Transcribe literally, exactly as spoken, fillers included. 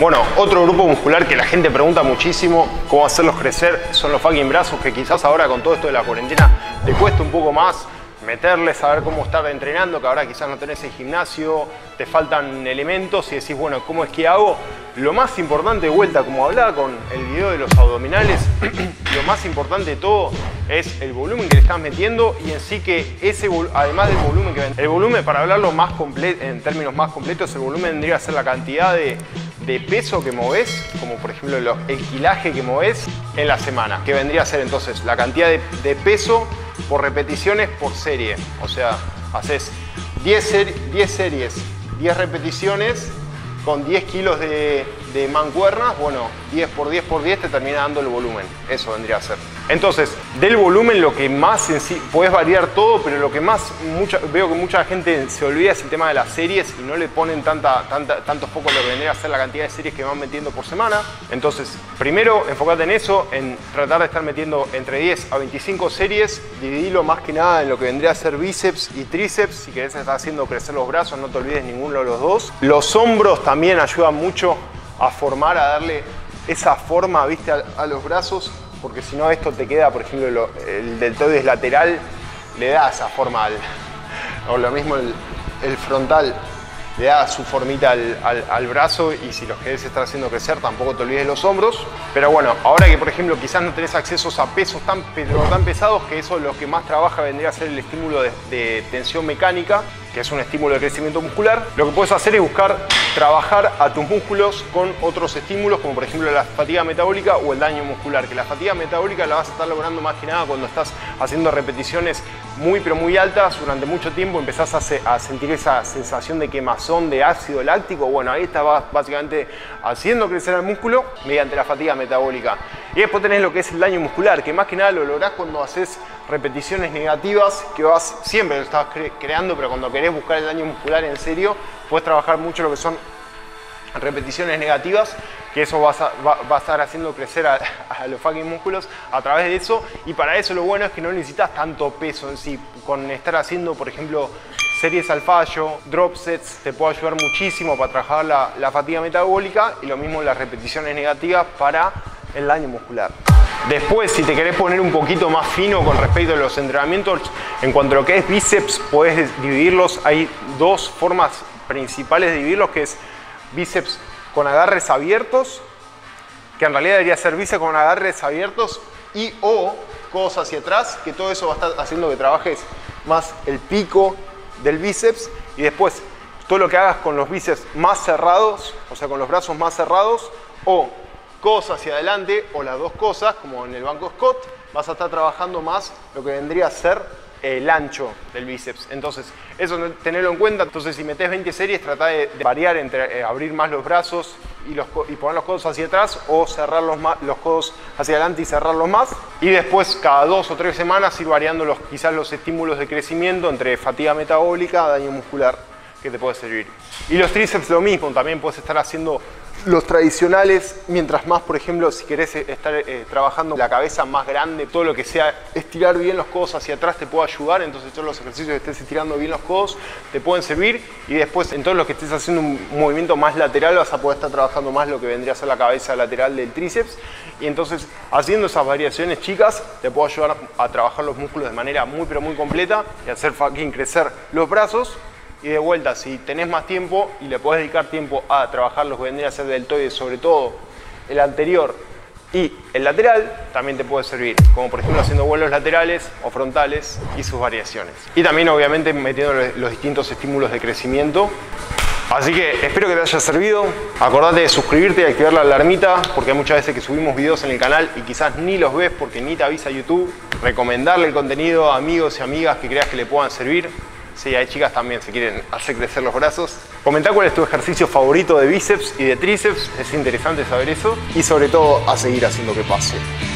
Bueno, otro grupo muscular que la gente pregunta muchísimo cómo hacerlos crecer son los fucking brazos, que quizás ahora con todo esto de la cuarentena te cuesta un poco más meterles, saber cómo estar entrenando, que ahora quizás no tenés el gimnasio, te faltan elementos y decís, bueno, ¿cómo es que hago? Lo más importante, de vuelta, como hablaba con el video de los abdominales, lo más importante de todo es el volumen que le estás metiendo y en sí que ese, además del volumen que ven, el volumen, para hablarlo más completo, en términos más completos, el volumen vendría a ser la cantidad de, de peso que movés, como por ejemplo los, el kilaje que movés en la semana, que vendría a ser entonces la cantidad de, de peso por repeticiones por serie. O sea, haces diez, ser, diez series, diez repeticiones con diez kilos de, de mancuernas. Bueno, diez por diez por diez te termina dando el volumen. Eso vendría a ser. Entonces, del volumen lo que más en sí, puedes variar todo, pero lo que más mucha, veo que mucha gente se olvida es el tema de las series y no le ponen tanta, tanta, tantos focos lo que vendría a ser la cantidad de series que van metiendo por semana. Entonces, primero enfócate en eso, en tratar de estar metiendo entre diez a veinticinco series, dividirlo más que nada en lo que vendría a ser bíceps y tríceps. Si querés estar haciendo crecer los brazos, no te olvides ninguno de los dos. Los hombros también ayudan mucho a formar, a darle esa forma, ¿viste? a, a los brazos. Porque si no esto te queda, por ejemplo, lo, el deltoides lateral le da esa forma al, o lo mismo el, el frontal le da su formita al, al, al brazo, y si los querés estar haciendo crecer tampoco te olvides de los hombros. Pero bueno, ahora que por ejemplo quizás no tenés accesos a pesos tan, pero tan pesados, que eso es lo que más trabaja vendría a ser el estímulo de, de tensión mecánica, que es un estímulo de crecimiento muscular, lo que puedes hacer es buscar trabajar a tus músculos con otros estímulos, como por ejemplo la fatiga metabólica o el daño muscular, que la fatiga metabólica la vas a estar logrando más que nada cuando estás haciendo repeticiones muy pero muy altas durante mucho tiempo, empezás a, se, a sentir esa sensación de quemazón, de ácido láctico. Bueno, ahí estás básicamente haciendo crecer el músculo mediante la fatiga metabólica. Y después tenés lo que es el daño muscular, que más que nada lo lográs cuando haces repeticiones negativas, que vas siempre lo estás cre creando, pero cuando querés buscar el daño muscular en serio, puedes trabajar mucho lo que son repeticiones negativas, que eso vas a, va, va a estar haciendo crecer a, a los fucking músculos a través de eso. Y para eso lo bueno es que no necesitas tanto peso en sí. Con estar haciendo, por ejemplo, series al fallo, drop sets, te puede ayudar muchísimo para trabajar la, la fatiga metabólica, y lo mismo las repeticiones negativas para el daño muscular. Después, si te querés poner un poquito más fino con respecto a los entrenamientos, en cuanto a lo que es bíceps, podés dividirlos. Hay dos formas principales de dividirlos, que es bíceps con agarres abiertos, que en realidad debería ser bíceps con agarres abiertos, y o codos hacia atrás, que todo eso va a estar haciendo que trabajes más el pico del bíceps. Y después, todo lo que hagas con los bíceps más cerrados, o sea, con los brazos más cerrados, o codos hacia adelante, o las dos cosas, como en el banco Scott, vas a estar trabajando más lo que vendría a ser el ancho del bíceps. Entonces, eso tenerlo en cuenta. Entonces, si metés veinte series, trata de, de variar entre eh, abrir más los brazos y, los, y poner los codos hacia atrás, o cerrar los, los codos hacia adelante y cerrarlos más. Y después, cada dos o tres semanas, ir variando los, quizás los estímulos de crecimiento entre fatiga metabólica, daño muscular, que te puede servir. Y los tríceps lo mismo, también puedes estar haciendo los tradicionales, mientras más, por ejemplo, si querés estar eh, trabajando la cabeza más grande, todo lo que sea estirar bien los codos hacia atrás te puede ayudar. Entonces todos los ejercicios que estés estirando bien los codos te pueden servir, y después en todos los que estés haciendo un movimiento más lateral vas a poder estar trabajando más lo que vendría a ser la cabeza lateral del tríceps. Y entonces, haciendo esas variaciones chicas, te puede ayudar a trabajar los músculos de manera muy pero muy completa y hacer fucking crecer los brazos. Y de vuelta, si tenés más tiempo y le podés dedicar tiempo a trabajar lo que vendría a ser deltoides, sobre todo el anterior y el lateral, también te puede servir, como por ejemplo haciendo vuelos laterales o frontales y sus variaciones. Y también obviamente metiendo los distintos estímulos de crecimiento. Así que espero que te haya servido. Acordate de suscribirte y activar la alarmita, porque hay muchas veces que subimos videos en el canal y quizás ni los ves porque ni te avisa YouTube. Recomendarle el contenido a amigos y amigas que creas que le puedan servir. Sí, hay chicas también si quieren hacer crecer los brazos. Comenta cuál es tu ejercicio favorito de bíceps y de tríceps, es interesante saber eso. Y sobre todo, a seguir haciendo que pase.